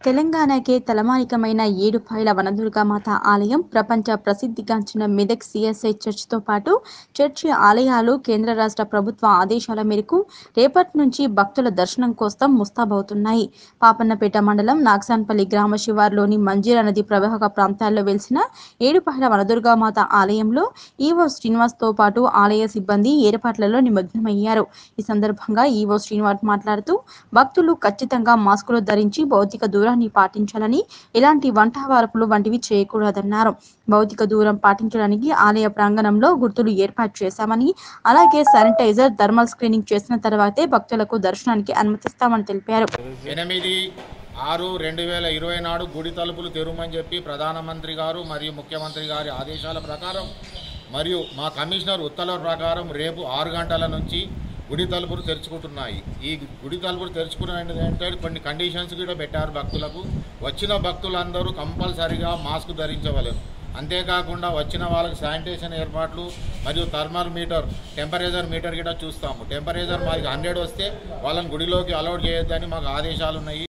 తెలంగాణకే తలమానికమైన ఏడుపాయల వనదుర్గామాత ఆలయం ప్రపంచ ప్రసిద్ధిగాంచిన మెదక్ సిఎస్ఐ చర్చితో పాటు చర్చి ఆలయాలు కేంద్ర రాష్ట్ర ప్రభుత్వ ఆదేశాల మేరకు రేపటి నుంచి భక్తుల దర్శనం కోసం ముస్తాబవుతున్నాయి. పాపన్నపేట మండలం నాగసాన్పల్లి గ్రామ శివారులోని మంజీరా నది ప్రవాహక ప్రాంతాల్లో వెలిసిన ఏడుపాయల వనదుర్గామాత ఆలయంలో ఈవో శ్రీనివాస్తో పాటు ఆలయ సిబ్బంది ఏర్పాట్లలో నిమగ్నమయ్యారు. ఈ సందర్భంగా ఈవో శ్రీనివాస్ మాట్లాడుతూ భక్తులు ఖచ్చితంగా మాస్కులు ధరించి భౌతిక దూరాన్ని పాటించాలని, ఎలాంటి వంట వార్పులు వంటివి చేయకూడదన్నారు. భౌతిక దూరం పాటించడానికి ఆలయ ప్రాంగణంలో గుర్తులు ఏర్పాటు చేశామని, అలాగే శానిటైజర్, థర్మల్ స్క్రీనింగ్ చేసిన తర్వాతే భక్తులకు దర్శనానికి అనుమతిస్తామని తెలిపారు. 8/6/2020 నాడు గుడి తలుపులు తెరవమని చెప్పి ప్రధానమంత్రి గారు మరియు ముఖ్యమంత్రి గారి ఆదేశాల ప్రకారం మరియు మా కమిషనర్ ఉత్తర్వుల ప్రకారం రేపు 6 గంటల నుంచి గుడి తలుపులు తెరుచుకుంటున్నాయి. ఈ గుడి తలుపులు తెరుచుకునే కొన్ని కండిషన్స్ కూడా పెట్టారు. భక్తులకు వచ్చిన భక్తులందరూ కంపల్సరీగా మాస్క్ ధరించవలెను. అంతేకాకుండా వచ్చిన వాళ్ళకి శానిటేషన్ ఏర్పాట్లు మరియు థర్మల్ మీటర్, టెంపరేచర్ మీటర్ కూడా చూస్తాము. టెంపరేచర్ మాకు 100 వస్తే వాళ్ళని గుడిలోకి అలౌడ్ చేయొద్దని మాకు ఆదేశాలు ఉన్నాయి.